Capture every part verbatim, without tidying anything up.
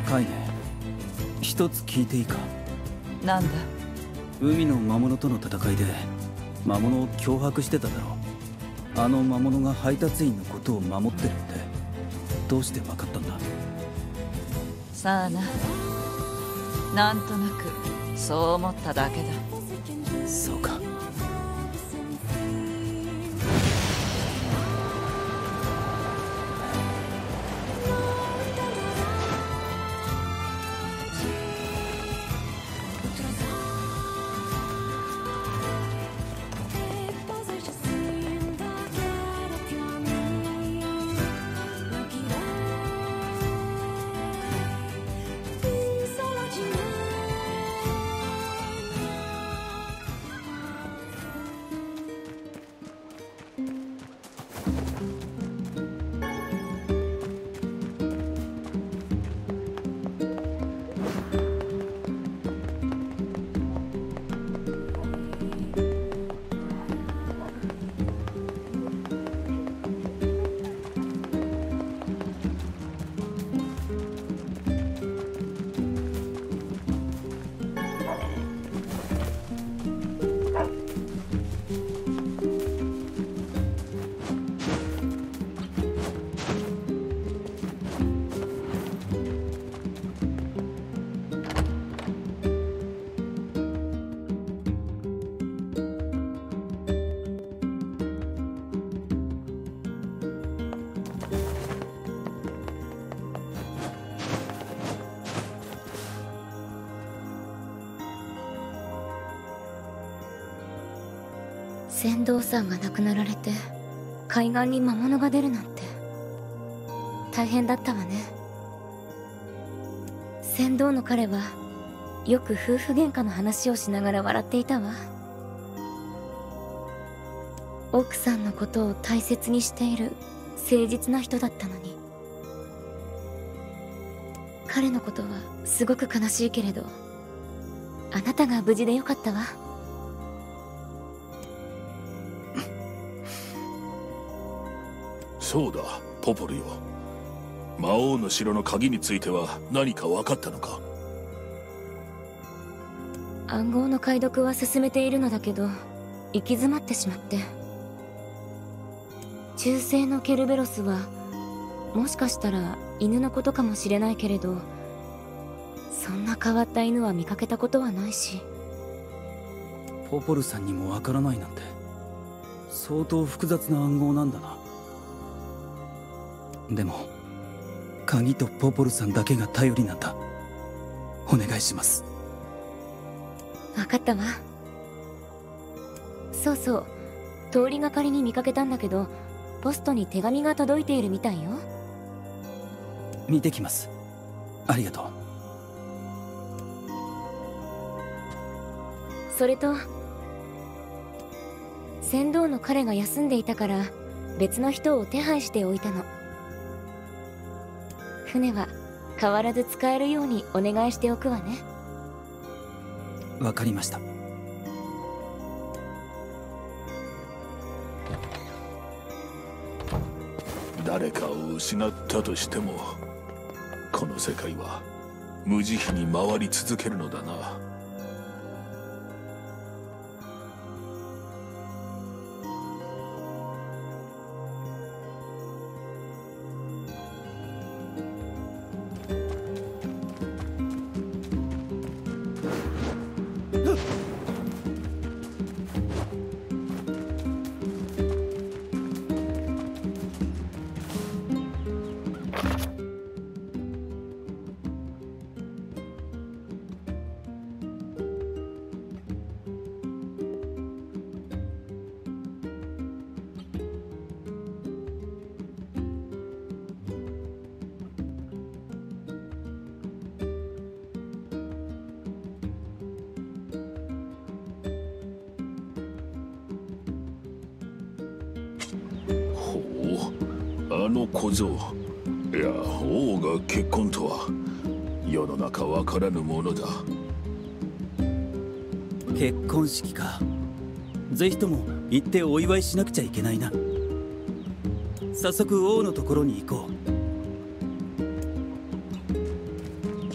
カイネ、一つ聞いていいか。 なんだ。 海の魔物との戦いで魔物を脅迫してただろう。あの魔物が配達員のことを守ってるってどうして分かったんだ。 さあな、なんとなくそう思っただけだ。 そうか。 船頭さんが亡くなられて海岸に魔物が出るなんて大変だったわね。船頭の彼はよく夫婦喧嘩の話をしながら笑っていたわ。奥さんのことを大切にしている誠実な人だったのに。彼のことはすごく悲しいけれど、あなたが無事でよかったわ。 そうだ、ポポルよ。魔王の城の鍵については何か分かったのか。 暗号の解読は進めているのだけど、行き詰まってしまって。忠誠のケルベロスはもしかしたら犬のことかもしれないけれど、そんな変わった犬は見かけたことはないし。 ポポルさんにもわからないなんて相当複雑な暗号なんだな。でも鍵とポポルさんだけが頼りなんだ。お願いします。 分かったわ。そうそう、通りがかりに見かけたんだけど、ポストに手紙が届いているみたいよ。 見てきます。ありがとう。 それと船頭の彼が休んでいたから別の人を手配しておいたの。船は変わらず使えるようにお願いしておくわね。 わかりました。 誰かを失ったとしても、この世界は無慈悲に回り続けるのだな。あの小僧、いや王が結婚とは世の中わからぬものだ。 結婚式か。ぜひとも行ってお祝いしなくちゃいけないな。早速王のところに行こ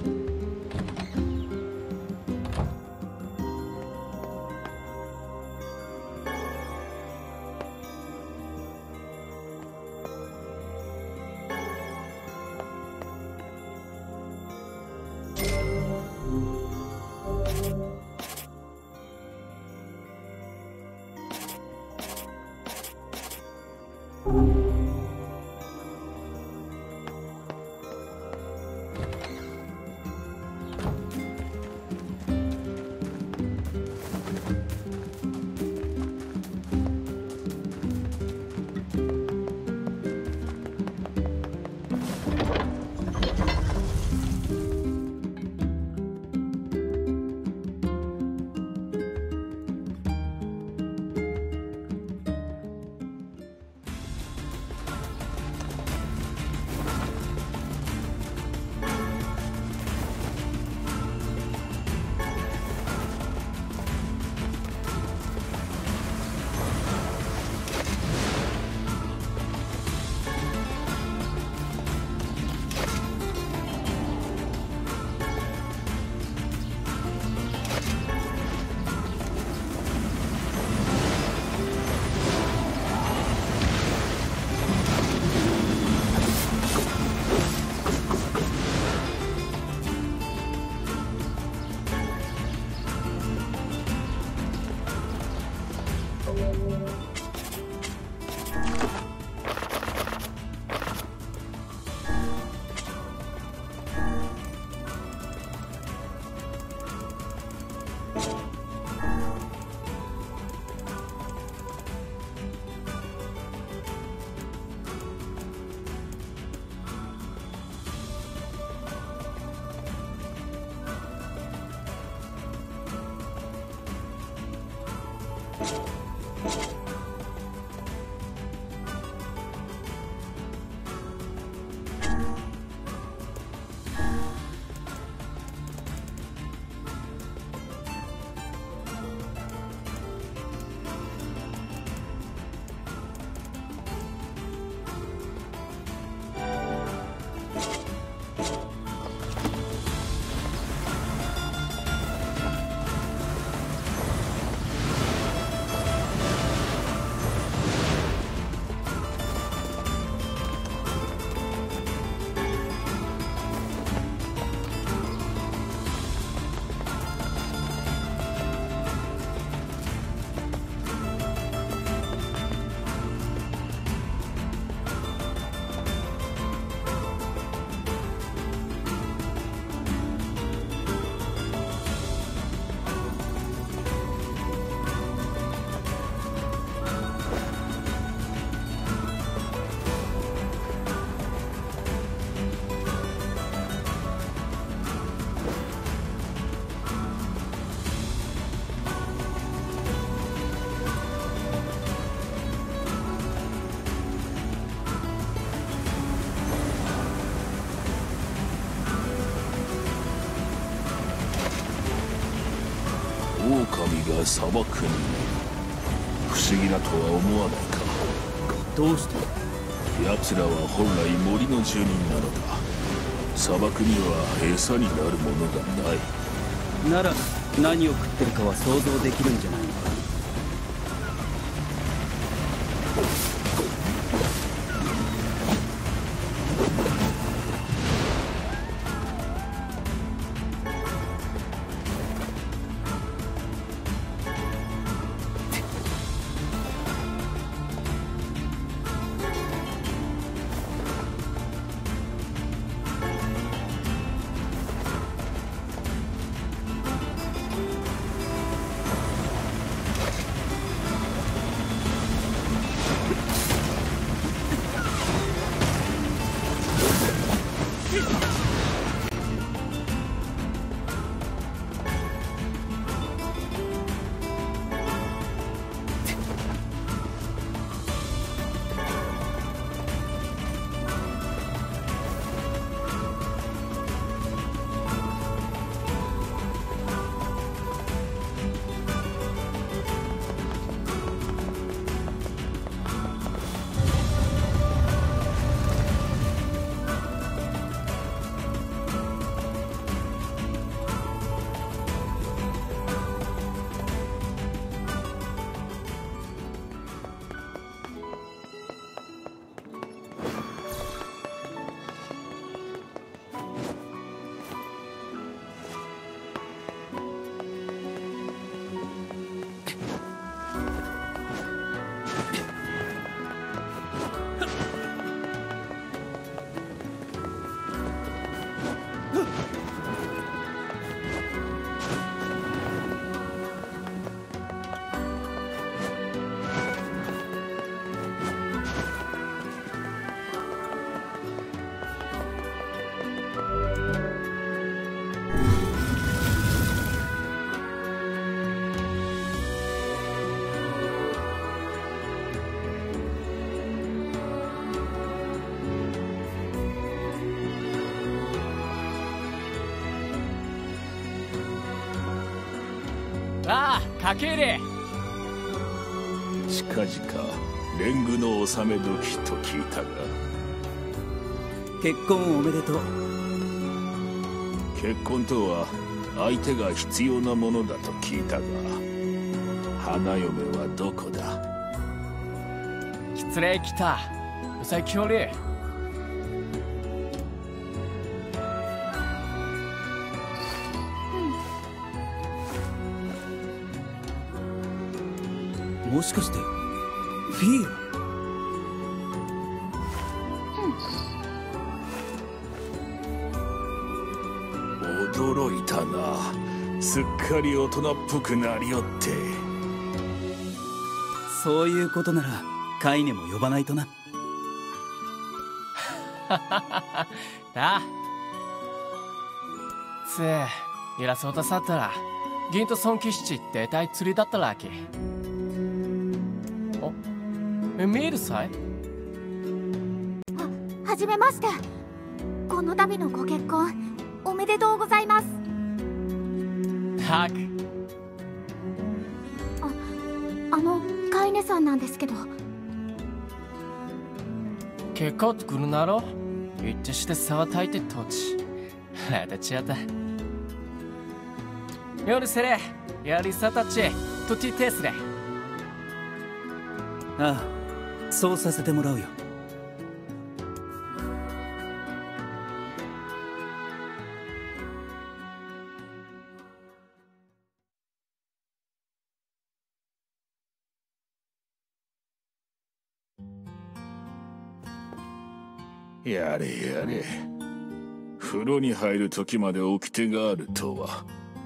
狼が砂漠に不思議だとは思わないか。 どうして？ 奴らは本来森の住人なのだ。砂漠には餌になるものがない。 なら何を食ってるかは想像できるんじゃないのか。 ああ、かけれ。 近々レングの納め時と聞いたが。 結婚おめでとう。 結婚とは相手が必要なものだと聞いたが、花嫁はどこだ？ 失礼来た。うさきょれ。 もしかしてフィーア？ 驚いたな。すっかり大人っぽくなりよって。 そういうことならカイネも呼ばないとな。 だつえ偉そうださったら銀と尊騎士って大釣りだったらけ。おえ見えるさい。 ははじめまして。この度のご結婚おめでとうございます。 たくああのカイネさんなんですけど。 結構作るなろ。一致して沢たいて土地あたちやった夜せれやりさたちとティテスレ。 ああ、そうさせてもらうよ。 やれやれ、風呂に入る時まで掟があるとは。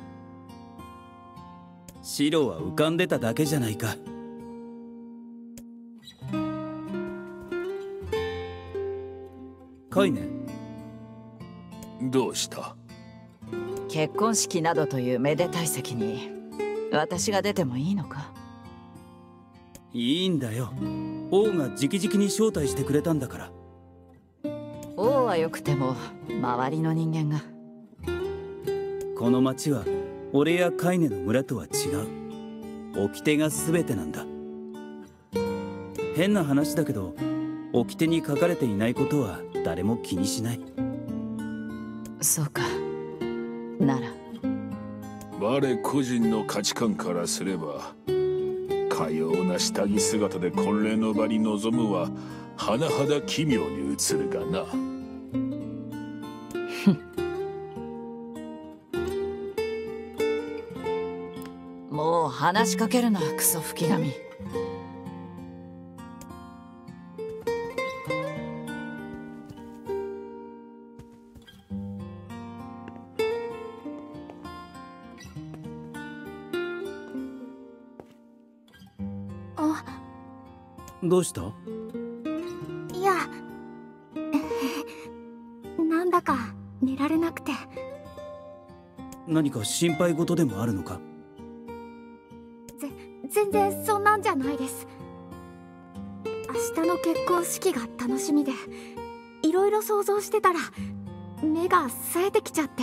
白は浮かんでただけじゃないか。カイネ、 どうした？ 結婚式などというめでたい席に私が出てもいいのか？ いいんだよ。王が直々に招待してくれたんだから。 王はよくても周りの人間が。 この町は俺やカイネの村とは違う。掟が全てなんだ。変な話だけど掟に書かれていないことは誰も気にしない。 そうか。なら我個人の価値観からすれば、かような下着姿で婚礼の場に臨むは甚だ奇妙に映るがな。 もう話しかけるな、クソ吹き神。 あ、 どうした？ いやなんだか寝られなくて。 何か心配事でもあるのか？ ぜ全然そんなんじゃないです。明日の結婚式が楽しみで、いろいろ想像してたら目が冴えてきちゃって。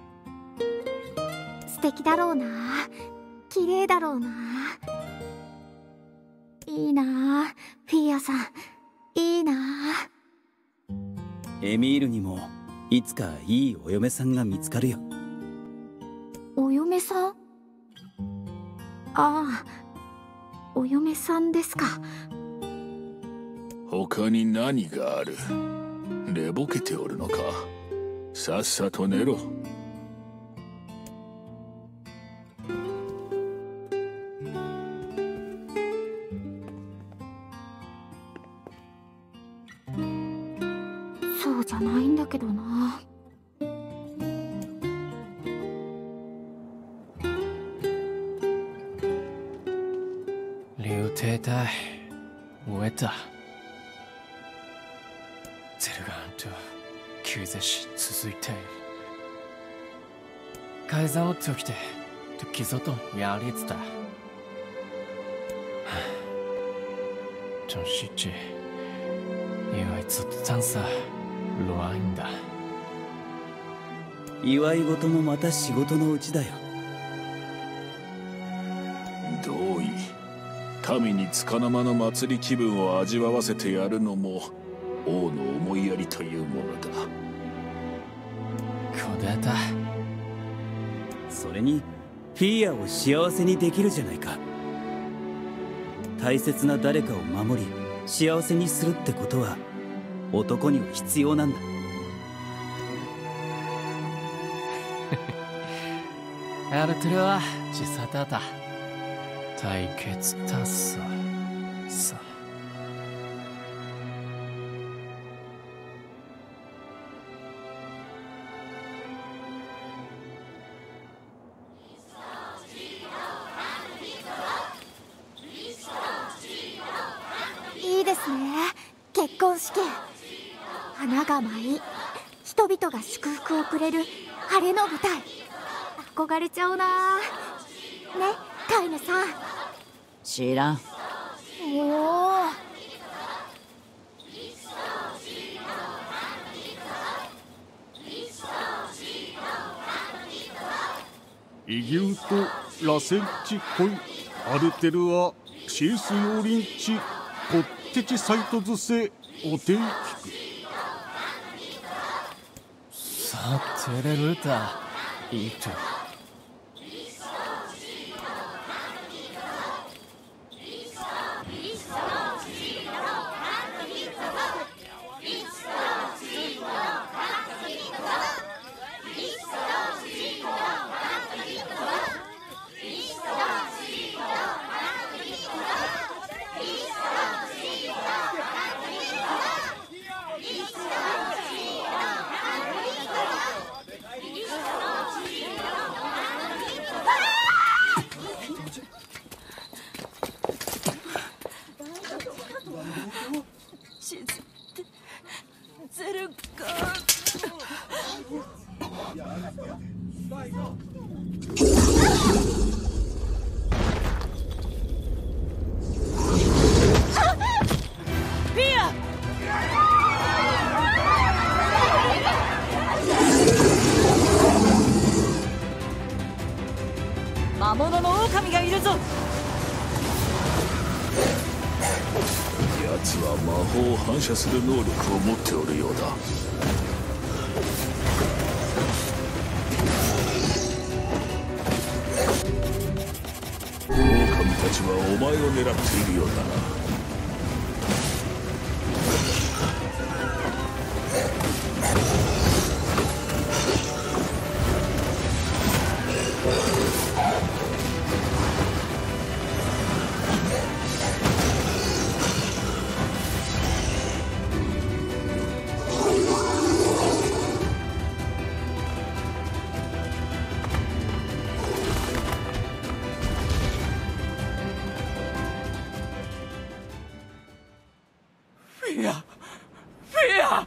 素敵だろうな、綺麗だろうな。いいなあ、フィーアさん、いいなあ。 エミールにもいつかいいお嫁さんが見つかるよ。 お嫁さん？ああ、お嫁さんですか。 他に何がある？寝ぼけておるのか？さっさと寝ろ。 そうじゃないんだけどな。 竜帝隊終えた。ゼルガンと救世し続いている。改ざんを解きて時ぞとやりつた。真实际祝いずっと残さロアインだ。 祝い事もまた仕事のうちだよ。 民に束の間の祭り気分を味わわせてやるのも王の思いやりというものだ。 こでた。 それにフィーアを幸せにできるじゃないか。大切な誰かを守り幸せにするってことは男には必要なんだ。 アルトゥルはチサタタ対決達成さ。 いいですね、結婚式。花が舞い、人々が祝福をくれる晴れの舞台。憧れちゃうな。ね、カイネさん。 知らん。 おお。 イギュートラセンチコイアルテルアシースヨーリンチコッテチサイトズセおていきく。 さあテレルタいいと。 魔物の狼がいるぞ。 奴は魔法を反射する能力を持っておるようだ。狼たちはお前を狙っているようだな。 フィアフィア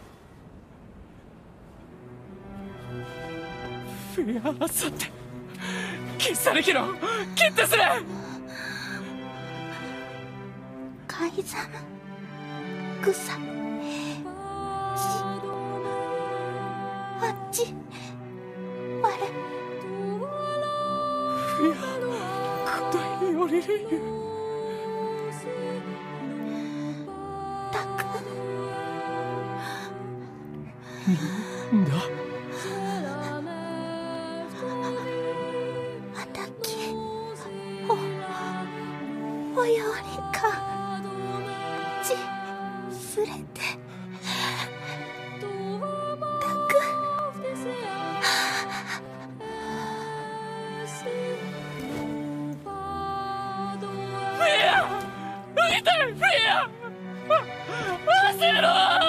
フィアあさってキッサルキロキッタスレ改ざん草ちあっちあれフィア答えよりれゆんだあたきおおよりかちすれてたくフィア浮いてフィア焦ろ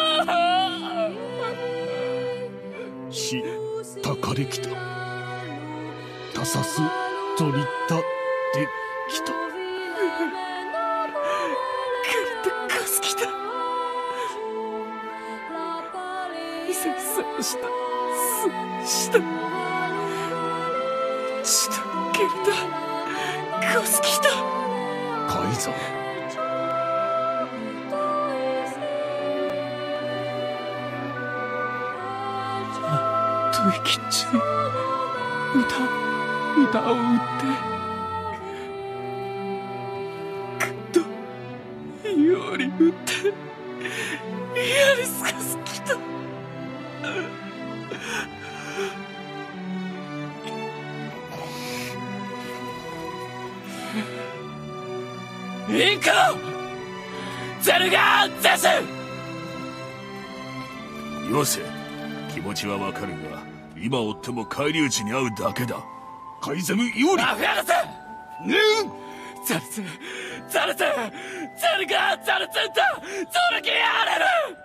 し、たかれきた。たさす、とりった、できた。 くるってかすきた。いさいさした、す、した。ちたけるだ、かすきた。 改ざん。 吐息中歌歌を打ってぐっと行こうゼルガーゼス。 よせ、気持ちはわかるが今追っても返り討ちに遭うだけだ。カイザムイオリ。 アフェルスねんザルツザルツゼルガーザルツンとゾルキアレル。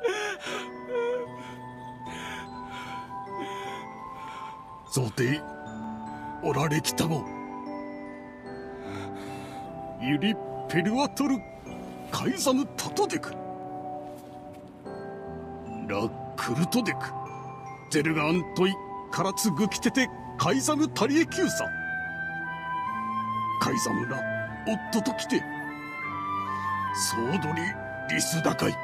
ゾテイおられきたもユリ・ペルワトルカイザム・タトデクラ・クルトデクゼルガアントイカラツグキテテカイザム・タリエキューサカイザムら夫と来てソードリ・リスダカイ。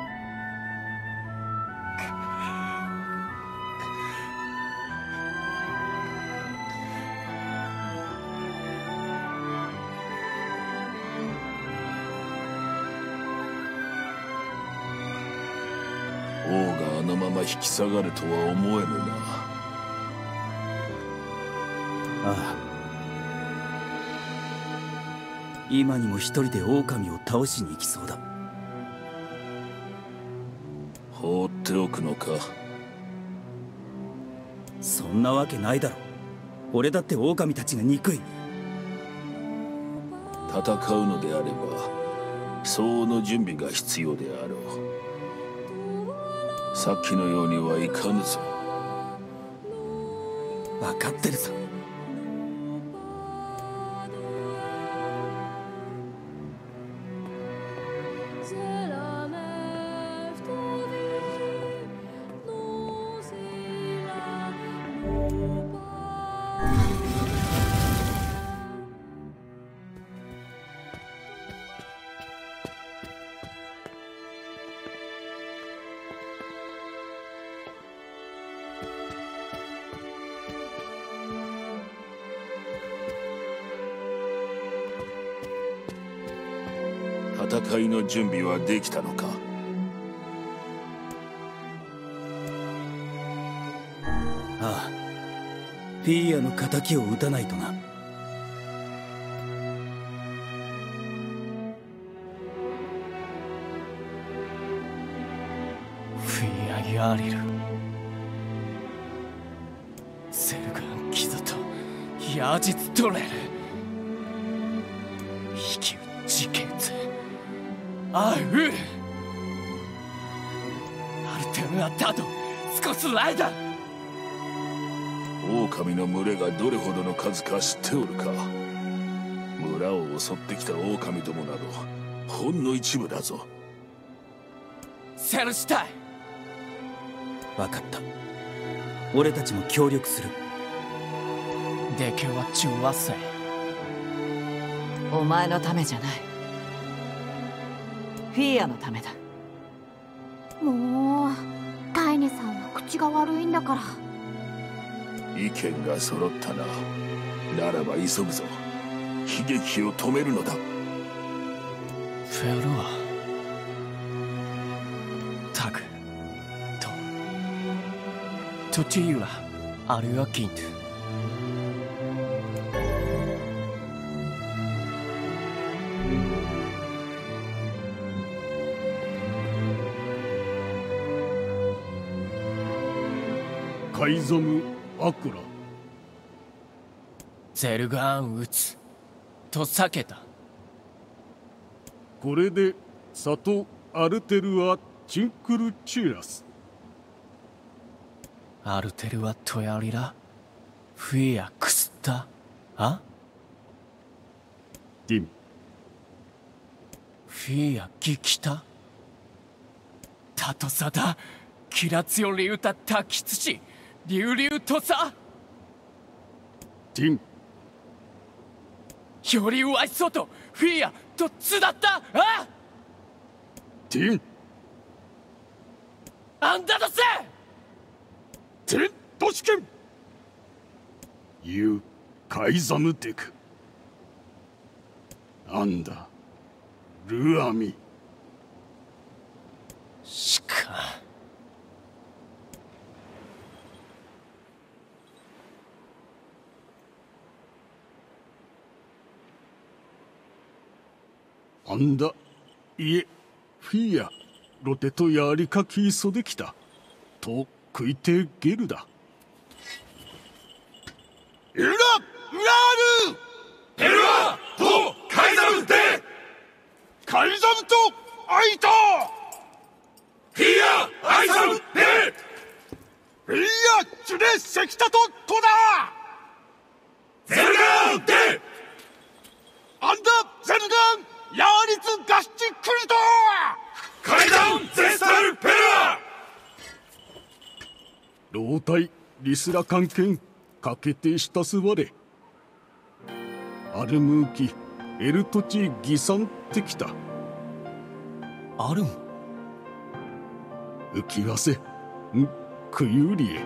王があのまま引き下がるとは思えぬな。 ああ、今にも一人で狼を倒しに行きそうだ。 放っておくのか。 そんなわけないだろ。俺だって狼たちが憎い。 戦うのであれば相応の準備が必要であろう。さっきのようにはいかぬぞ。 分かってるさ。 戦いの準備はできたのか。 ああ、フィーアの敵を撃たないとな。 フィアヤーリルセルガンキザとヤージツトレル引き打ちケツアウールアルテルアタドスコスライダー。 狼の群れがどれほどの数か知っておるか。村を襲ってきた狼どもなどほんの一部だぞ。 セルシュタイ分かった。俺たちも協力する。 でけは中和せお前のためじゃない、フィーアのためだ。 もうタイネさんは口が悪いんだから。 意見が揃ったな。ならば急ぐぞ。悲劇を止めるのだ。 フェルアタグとトチユラアルアキントゥカイザム・アクラゼルガーン撃つと避けた。 これでサト・アルテルア・チンクルチュラスアルテルはトヤリラフィアクスタあディンフィアギキタタトサダキラツヨリウタタキツシリュウリュウトサディンよりワイソトフィアとツだったあディンアンダドセテントシケンユー・カイザムテクアンダルアミしかあんだ、いえ、フィア、ロテとやりかきそできた。と、食いてゲルだ。エルラ、ラールヘルアとカイザムでカイザムとアイタフィアアイザムでフィアチュレセキタとトダゼルガンでアンダゼルガンヤーリツガシチクリトカイザンゼスタルペラ老体リスラ関係かけてしたすわれアルムーキエルトチギサンってきたあるん浮きわせんクユリエ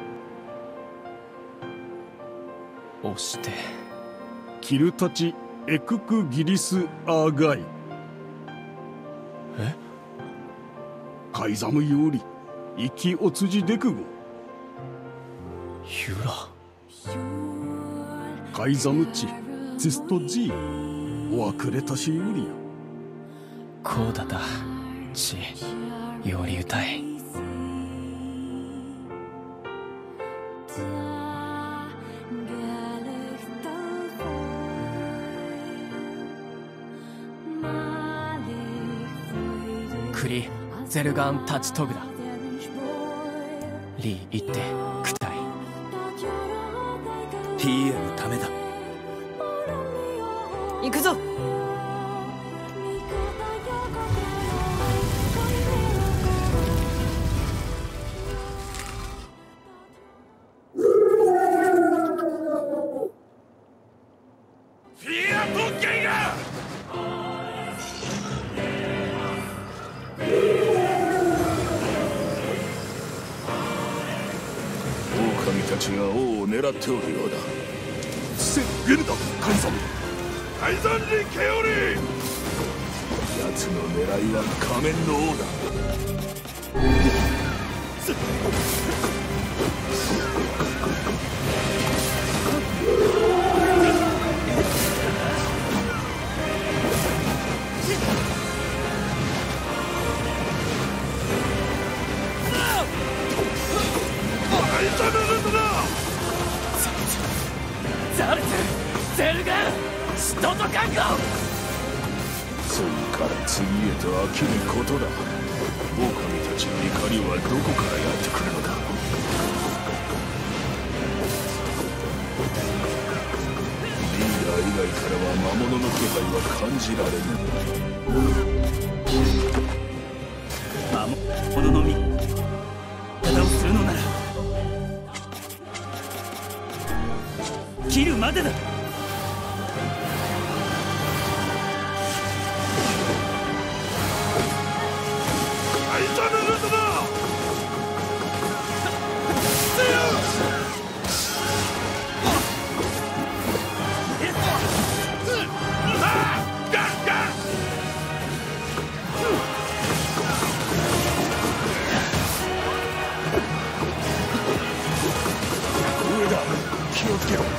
押してキルタチエククギリスアーガイえカイザムより生きおつじでくごユラカイザムチツストジーおわくれたしよりよこうだだちより歌いクリゼルガンタチトグだリー行ってクタイフィーアのためだ。 行くぞ。 フィアとゲイガ狼たちが王を狙っておるようだ。 せゲルダカイザムカイザンリケオリ奴の狙いは仮面の王だ。カイザルルトだザルツゼルガンシトトカンゴ次から次へと飽きることだ。狼たちの怒りはどこからやってくるのだ。リーダー以外からは魔物の気配は感じられぬ。 魔物の味方をするのなら切るまでだ。 カイザルルトだ上だ、気をつけろ。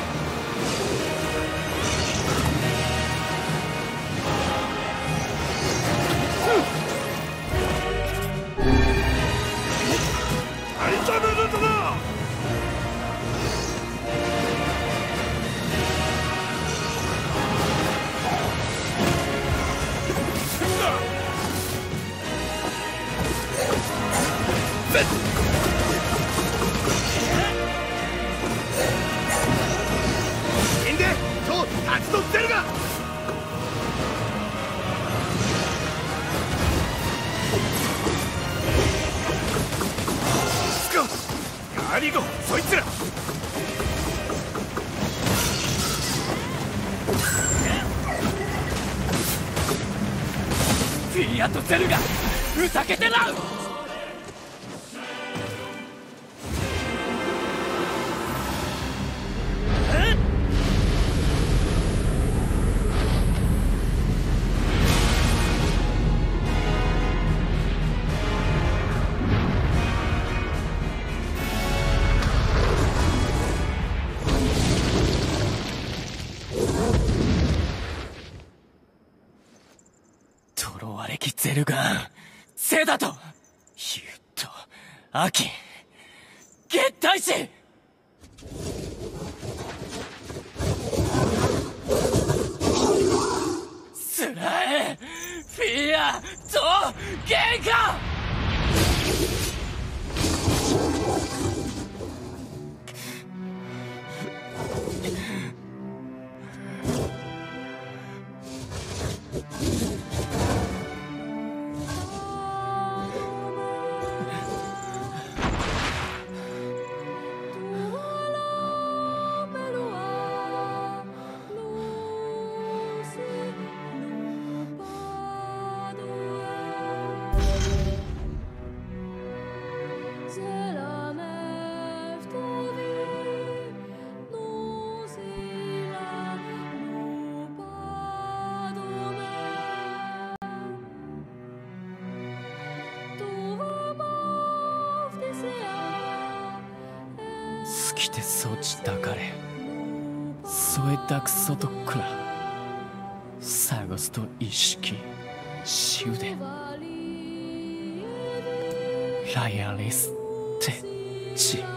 カイザルルトだ死んでそう立ち取ってるがスカヤリゴそいつらフィアとゼルガンふざけてなゼルガンセダとユッとアキン月大使スラエフィアとゲンカ来てそちたかれそえだくそとくら探すと意識しうでライアリスってちフィ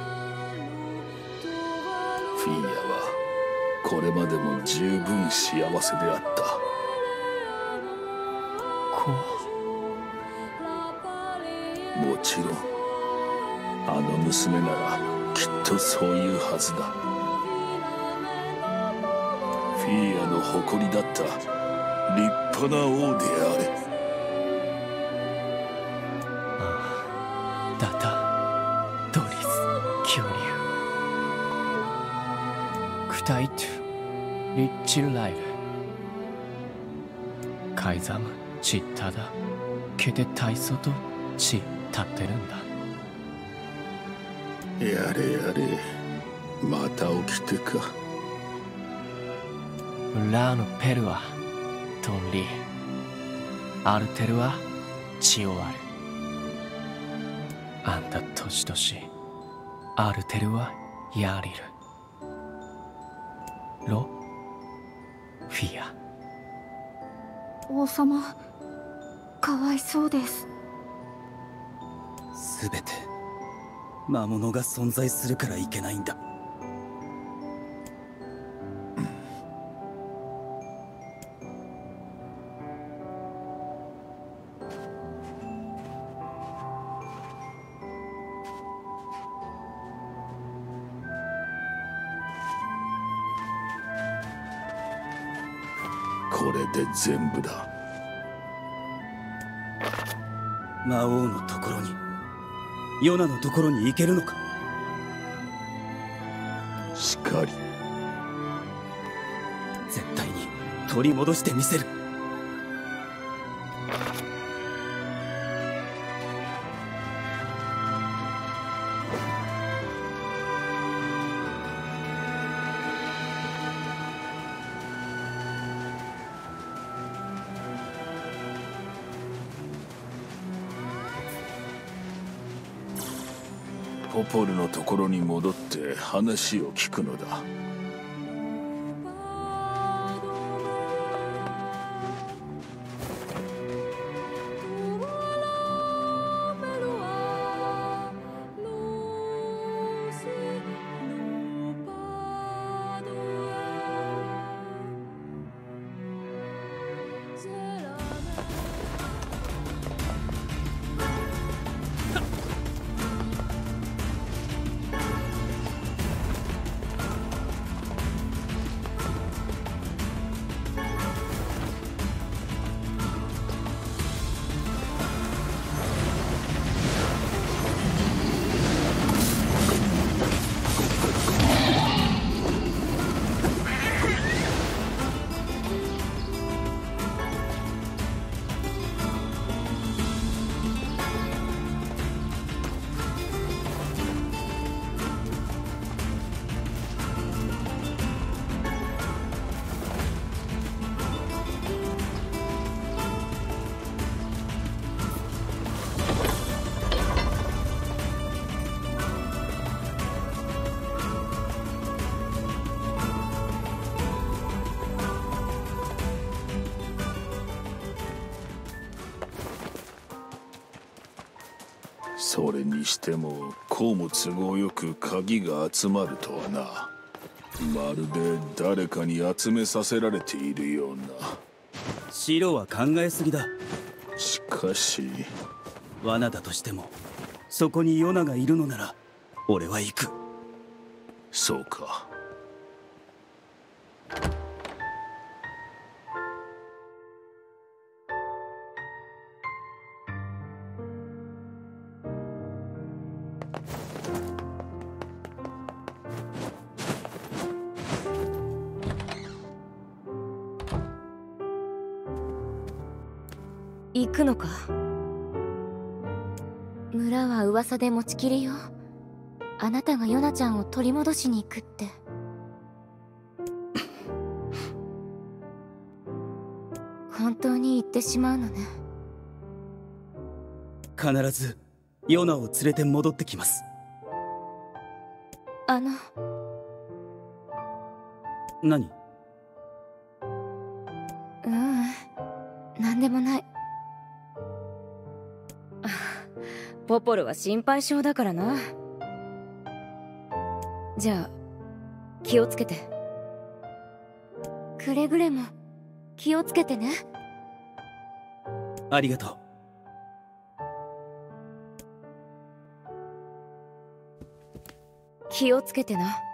ーヤはこれまでも十分幸せであったこうもちろんあの娘ならきっとそういうはずだフィーヤの誇りだった立派な王であれああダタドリス恐竜クタイトリッチルライルカイザムチッタダケテタイソとチ立ってるんだやれやれまた起きてかラーのペルはトンリーアルテルはチオアルあんた年々アルテルはヤリルロフィア王様かわいそうです。 すべて魔物が存在するからいけないんだ。 これで全部だ。 魔王のところにヨナのところに行けるのか。 しかり絶対に取り戻してみせる。 ポポルのところに戻って話を聞くのだ。 それにしてもこうも都合よく鍵が集まるとはな。まるで誰かに集めさせられているような。 シロは考えすぎだ。 しかし罠だとしてもそこにヨナがいるのなら俺は行く。 そうか。 行くのか。村は噂で持ちきりよ。あなたがヨナちゃんを取り戻しに行くって。本当に行ってしまうのね。 必ずヨナを連れて戻ってきます。 あの何？ ううん何でもない。ポポルは心配性だからな。じゃあ気をつけて。くれぐれも気をつけてね。 ありがとう。 気をつけてな。